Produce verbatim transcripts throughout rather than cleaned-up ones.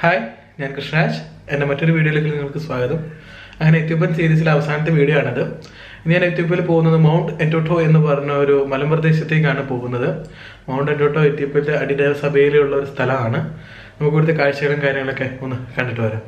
Hi, I am Krishna, and I am going to video. I am Ethiopian series. I am video. I am Ethiopia Mount Entoto in the Varno, Malayalam. Mount Entoto, Ethiopia, Addis Ababa, Stala. We go to the Kaisha and Kainaka.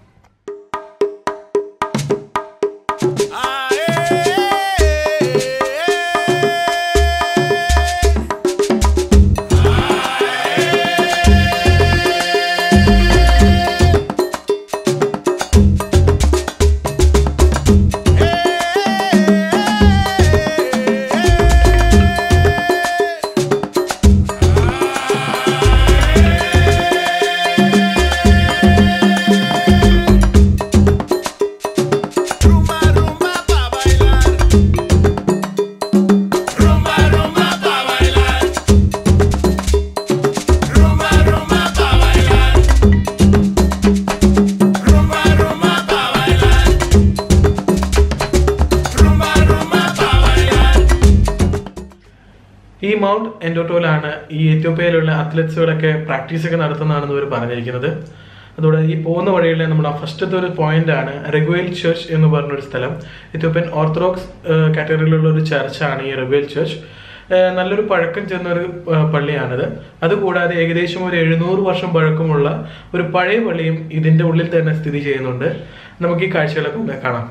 This Mount Entoto is Ethiopian athletes practice the first point is Raguel Church in the Ethiopian Orthodox category church Raguel Church. നല്ലൊരു പഴക്കം ചെന്ന ഒരു പള്ളിയാണിത്. അതുകൂടാതെ ഏകദേശം ഒരു എഴുന്നൂറ് വർഷം പഴക്കമുള്ള ഒരു പഴയ പള്ളിയും ഇതിന്റെ ഉള്ളിൽ തന്നെ സ്ഥിതി ചെയ്യുന്നുണ്ട്. നമുക്ക് ഈ കാഴ്ചകളൊക്കെ ഒന്ന് കാണാം.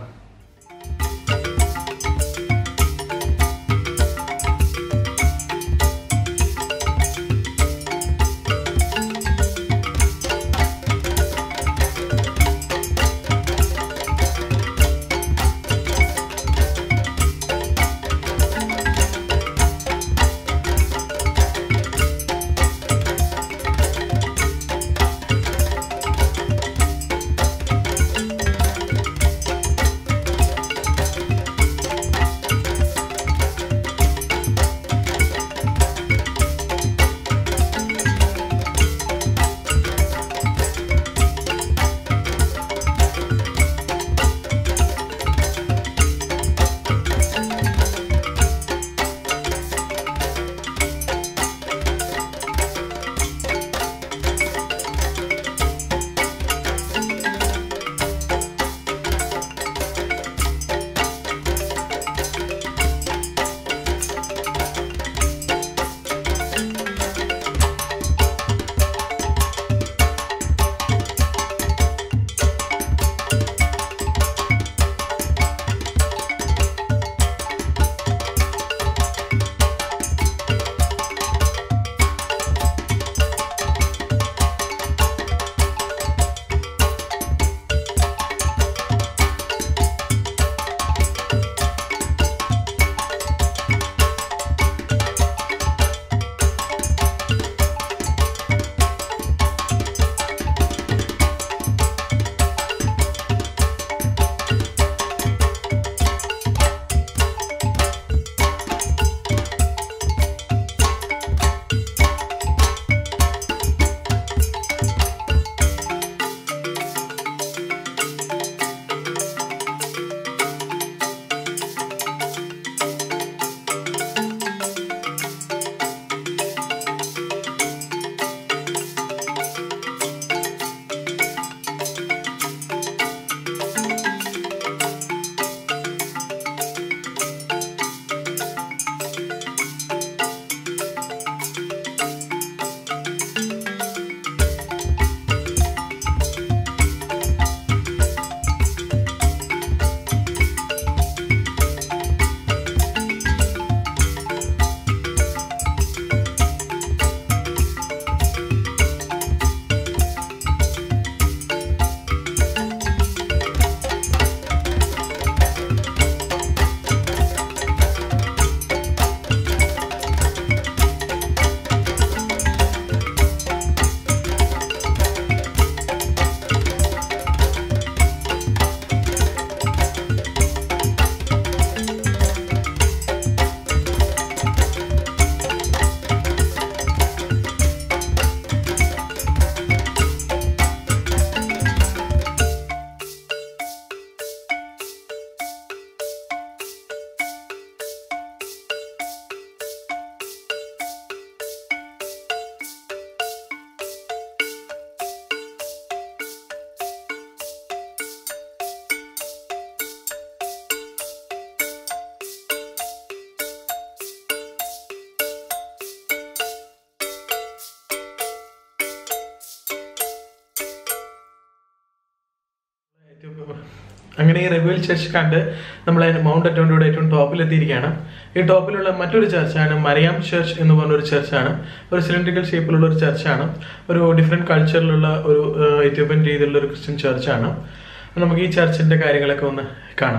അങ്ങനെ ഈ റഗുവൽ ചർച്ച് കണ്ട് നമ്മൾ മൗണ്ട് അറ്റോണ്ടോയുടെ ഏറ്റവും ടോപ്പിലെത്തിയിരിക്കുകയാണ്. ഈ ടോപ്പിലുള്ള മറ്റൊരു ചർച്ചാണ് മറിയാം ചർച്ച് എന്ന് പറഞ്ഞൊരു ചർച്ചാണ്. ഒരു സിലിണ്ടറിക്കൽ ഷേപ്പിലുള്ള ഒരു ചർച്ചാണ്. ഒരു ഡിഫറെൻറ്റ് കൾച്ചറിലുള്ള ഒരു എത്യോപ്യൻ രീതിയിലുള്ള ഒരു ക്രിസ്ത്യൻ ചർച്ചാണ്. നമുക്ക് ഈ ചർച്ചിൻ്റെ കാര്യങ്ങളൊക്കെ ഒന്ന് കാണാം.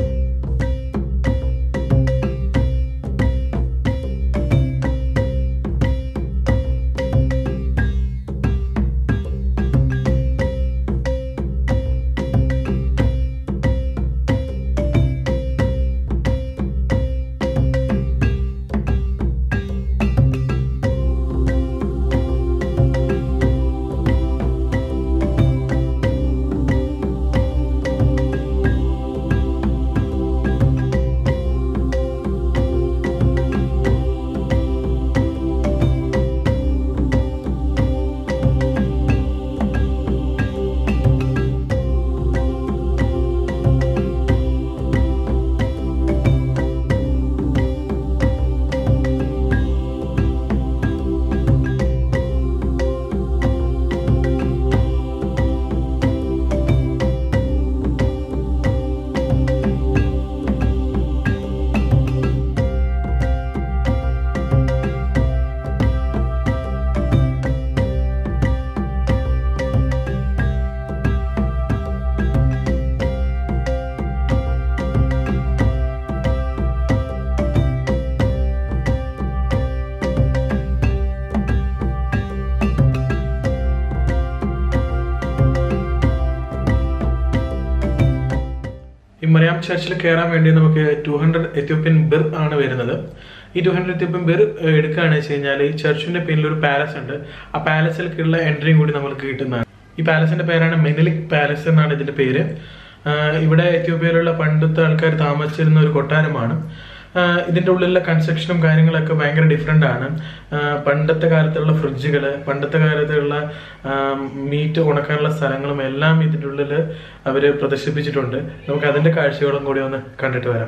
ഈ മറിയാം ചർച്ചിൽ കയറാൻ വേണ്ടി നമുക്ക് ടു ഹൺഡ്രഡ് എത്യോപ്യൻ ബിർ ആണ് വരുന്നത്. ഈ ടു ഹൺഡ്രഡ് എത്യോപ്യൻ ബിർ എടുക്കുകയാണെന്ന് വെച്ച് കഴിഞ്ഞാൽ ഈ ചർച്ചിന്റെ പേരിൽ ഒരു പാലസ് ഉണ്ട്. ആ പാലസിലേക്കുള്ള എൻട്രിയും കൂടി നമുക്ക് കിട്ടുന്നതാണ്. ഈ പാലസിന്റെ പേരാണ് മെനലിക് പാലസ് എന്നാണ് ഇതിന്റെ പേര്. ഇവിടെ എത്യോപ്യയിലുള്ള പണ്ടത്തെ ആൾക്കാർ താമസിച്ചിരുന്ന ഒരു കൊട്ടാരമാണ്. ഇതിൻ്റെ ഉള്ളിലുള്ള കൺസ്ട്രക്ഷനും കാര്യങ്ങളൊക്കെ ഭയങ്കര ഡിഫറെൻ്റ് ആണ്. പണ്ടത്തെ കാലത്തുള്ള ഫ്രിഡ്ജുകൾ, പണ്ടത്തെ കാലത്തുള്ള മീറ്റ് ഉണക്കാനുള്ള സ്ഥലങ്ങളും എല്ലാം ഇതിൻ്റെ ഉള്ളിൽ അവർ പ്രദർശിപ്പിച്ചിട്ടുണ്ട്. നമുക്ക് അതിൻ്റെ കാഴ്ചകളും കൂടി ഒന്ന് കണ്ടിട്ട് വരാം.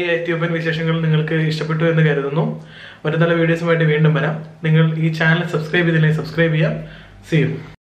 വലിയ എത്യോപ്യൻ വിശേഷങ്ങൾ നിങ്ങൾക്ക് ഇഷ്ടപ്പെട്ടു എന്ന് കരുതുന്നു. ഒരു നല്ല വീഡിയോസുമായിട്ട് വീണ്ടും വരാം. നിങ്ങൾ ഈ ചാനൽ സബ്സ്ക്രൈബ് ചെയ്തില്ലെങ്കിൽ സബ്സ്ക്രൈബ് ചെയ്യാം. See U.